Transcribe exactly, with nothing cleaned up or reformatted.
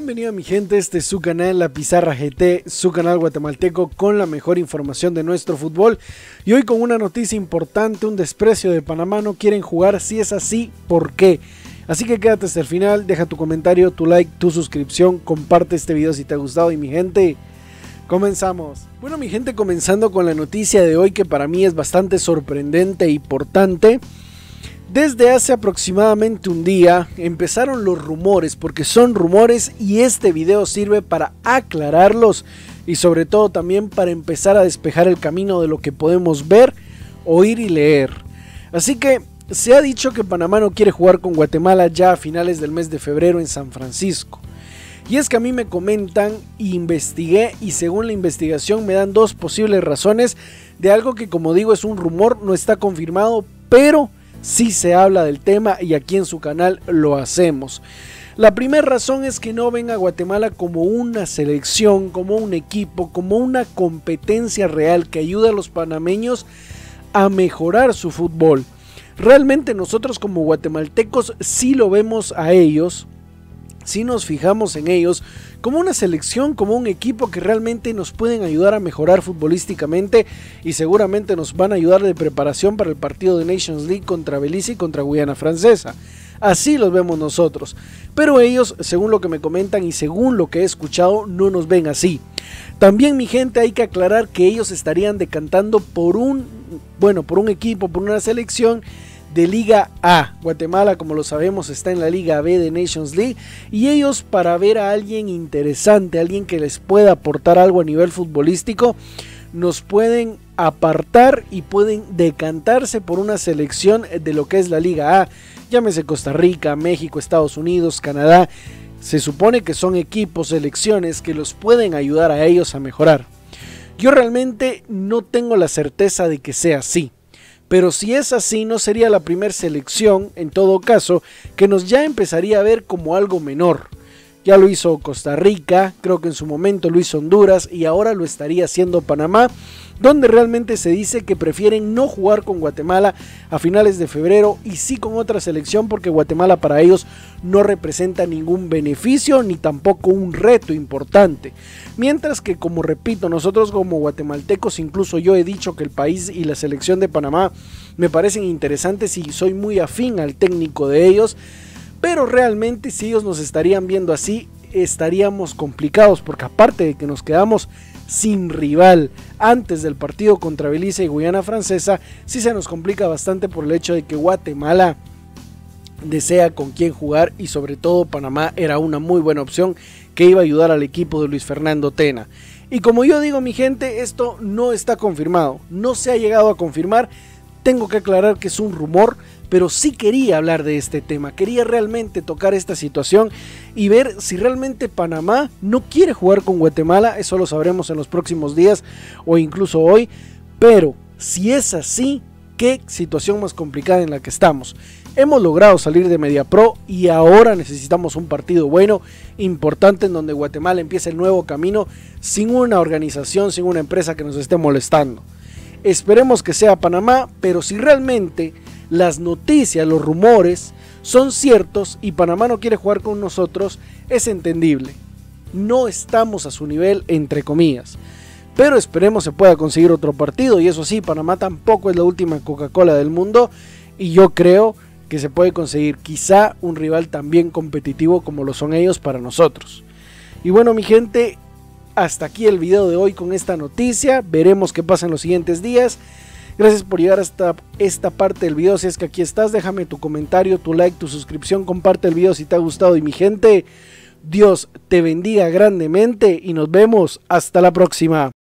Bienvenido mi gente, este es su canal La Pizarra G T, su canal guatemalteco con la mejor información de nuestro fútbol. Y hoy con una noticia importante, un desprecio de Panamá, no quieren jugar. Si es así, ¿por qué? Así que quédate hasta el final, deja tu comentario, tu like, tu suscripción, comparte este video si te ha gustado y mi gente, comenzamos. Bueno mi gente, comenzando con la noticia de hoy que para mí es bastante sorprendente e importante. Desde hace aproximadamente un día empezaron los rumores, porque son rumores y este video sirve para aclararlos y sobre todo también para empezar a despejar el camino de lo que podemos ver, oír y leer. Así que se ha dicho que Panamá no quiere jugar con Guatemala ya a finales del mes de febrero en San Francisco. Y es que a mí me comentan, investigué y según la investigación me dan dos posibles razones de algo que, como digo, es un rumor, no está confirmado, pero sí se habla del tema y aquí en su canal lo hacemos. La primera razón es que no ven a Guatemala como una selección, como un equipo, como una competencia real que ayuda a los panameños a mejorar su fútbol. Realmente nosotros como guatemaltecos sí lo vemos a ellos, si nos fijamos en ellos como una selección, como un equipo que realmente nos pueden ayudar a mejorar futbolísticamente y seguramente nos van a ayudar de preparación para el partido de Nations League contra Belice y contra Guyana Francesa. Así los vemos nosotros, pero ellos, según lo que me comentan y según lo que he escuchado, no nos ven así. También mi gente, hay que aclarar que ellos estarían decantando por un, bueno, por un equipo, por una selección de Liga A. Guatemala, como lo sabemos, está en la Liga B de Nations League y ellos, para ver a alguien interesante, alguien que les pueda aportar algo a nivel futbolístico, nos pueden apartar y pueden decantarse por una selección de lo que es la Liga A, llámese Costa Rica, México, Estados Unidos, Canadá. Se supone que son equipos, selecciones que los pueden ayudar a ellos a mejorar. Yo realmente no tengo la certeza de que sea así. Pero si es así, no sería la primera selección, en todo caso, que nos ya empezaría a ver como algo menor. Ya lo hizo Costa Rica, creo que en su momento lo hizo Honduras y ahora lo estaría haciendo Panamá, donde realmente se dice que prefieren no jugar con Guatemala a finales de febrero y sí con otra selección, porque Guatemala para ellos no representa ningún beneficio ni tampoco un reto importante. Mientras que, como repito, nosotros como guatemaltecos, incluso yo he dicho que el país y la selección de Panamá me parecen interesantes y soy muy afín al técnico de ellos. Pero realmente si ellos nos estarían viendo así, estaríamos complicados, porque aparte de que nos quedamos sin rival antes del partido contra Belice y Guyana Francesa, sí se nos complica bastante por el hecho de que Guatemala desea con quién jugar y sobre todo Panamá era una muy buena opción que iba a ayudar al equipo de Luis Fernando Tena. Y como yo digo mi gente, esto no está confirmado, no se ha llegado a confirmar, tengo que aclarar que es un rumor, pero sí quería hablar de este tema, quería realmente tocar esta situación y ver si realmente Panamá no quiere jugar con Guatemala. Eso lo sabremos en los próximos días o incluso hoy, pero si es así, qué situación más complicada en la que estamos. Hemos logrado salir de Mediapro y ahora necesitamos un partido bueno, importante, en donde Guatemala empiece el nuevo camino sin una organización, sin una empresa que nos esté molestando. Esperemos que sea Panamá, pero si realmente las noticias, los rumores son ciertos y Panamá no quiere jugar con nosotros, es entendible. No estamos a su nivel, entre comillas. Pero esperemos se pueda conseguir otro partido. Y eso sí, Panamá tampoco es la última Coca-Cola del mundo. Y yo creo que se puede conseguir quizá un rival también competitivo como lo son ellos para nosotros. Y bueno mi gente, hasta aquí el video de hoy con esta noticia. Veremos qué pasa en los siguientes días. Gracias por llegar hasta esta parte del video. Si es que aquí estás, déjame tu comentario, tu like, tu suscripción, comparte el video si te ha gustado. Y mi gente, Dios te bendiga grandemente y nos vemos hasta la próxima.